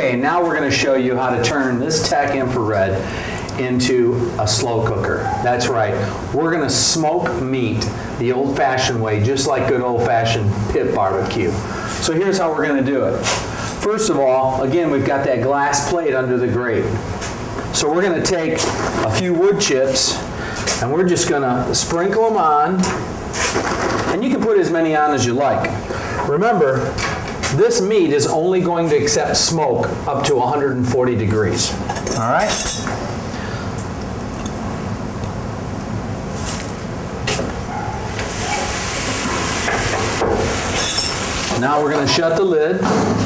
Okay, now we're going to show you how to turn this TEC infrared into a slow cooker. That's right. We're going to smoke meat the old-fashioned way, just like good old-fashioned pit barbecue. So here's how we're going to do it. First of all, again, we've got that glass plate under the grate. So we're going to take a few wood chips and we're just going to sprinkle them on. And you can put as many on as you like. Remember, this meat is only going to accept smoke up to 140 degrees. All right? Now we're going to shut the lid.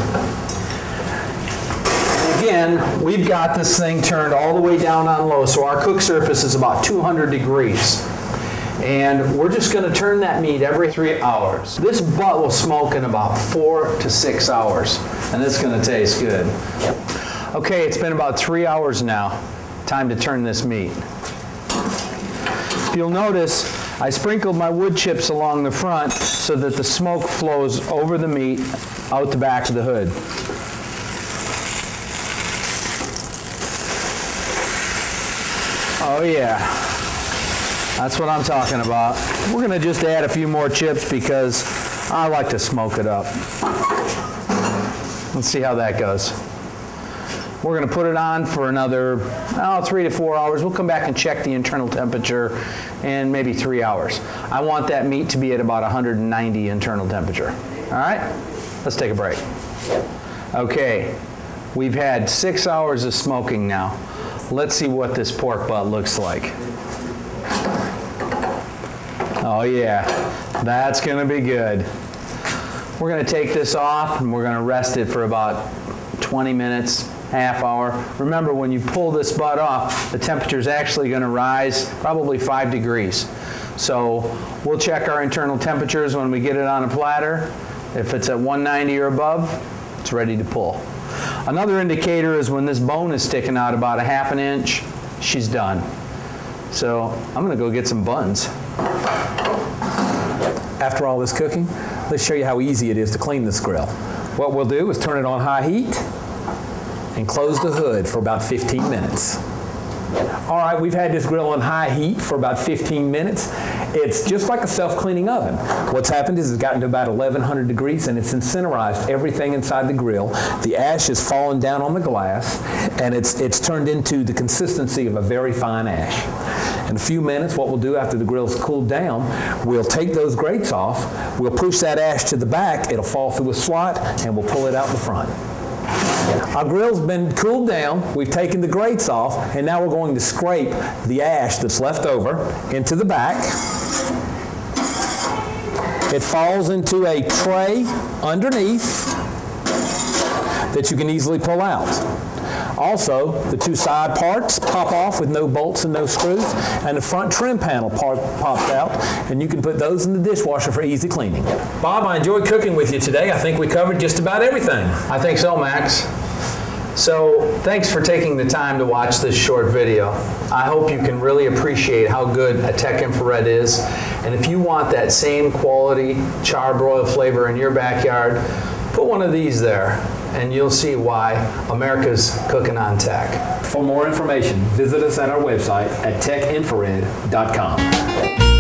And again, we've got this thing turned all the way down on low, so our cook surface is about 200 degrees. And we're just going to turn that meat every 3 hours. This butt will smoke in about 4 to 6 hours, and it's going to taste good. Okay, it's been about 3 hours now. Time to turn this meat. If you'll notice, I sprinkled my wood chips along the front so that the smoke flows over the meat out the back of the hood. Oh yeah, that's what I'm talking about. We're going to just add a few more chips because I like to smoke it up. Let's see how that goes. We're going to put it on for another 3 to 4 hours. We'll come back and check the internal temperature in maybe 3 hours. I want that meat to be at about 190 internal temperature. All right? Let's take a break. Okay, we've had 6 hours of smoking now. Let's see what this pork butt looks like. Oh yeah, that's going to be good. We're going to take this off and we're going to rest it for about 20 minutes. Half hour. Remember, when you pull this butt off, the temperature is actually going to rise probably 5 degrees. So we'll check our internal temperatures when we get it on a platter. If it's at 190 or above, it's ready to pull. Another indicator is when this bone is sticking out about 1/2 inch, she's done. So I'm going to go get some buns. After all this cooking, let's show you how easy it is to clean this grill. What we'll do is turn it on high heat and close the hood for about 15 minutes. All right, we've had this grill on high heat for about 15 minutes. It's just like a self-cleaning oven. What's happened is it's gotten to about 1100 degrees and it's incinerized everything inside the grill. The ash has fallen down on the glass and it's turned into the consistency of a very fine ash. In a few minutes, what we'll do after the grill's cooled down, we'll take those grates off, we'll push that ash to the back, it'll fall through a slot, and we'll pull it out the front. Our grill's been cooled down, we've taken the grates off, and now we're going to scrape the ash that's left over into the back. It falls into a tray underneath that you can easily pull out. Also, the two side parts pop off with no bolts and no screws, and the front trim panel pops out, and you can put those in the dishwasher for easy cleaning. Bob, I enjoyed cooking with you today. I think we covered just about everything. I think so, Max. So thanks for taking the time to watch this short video. I hope you can really appreciate how good a TEC infrared is. And if you want that same quality charbroil flavor in your backyard, put one of these there and you'll see why America's cooking on TEC. For more information, visit us at our website at tecinfrared.com.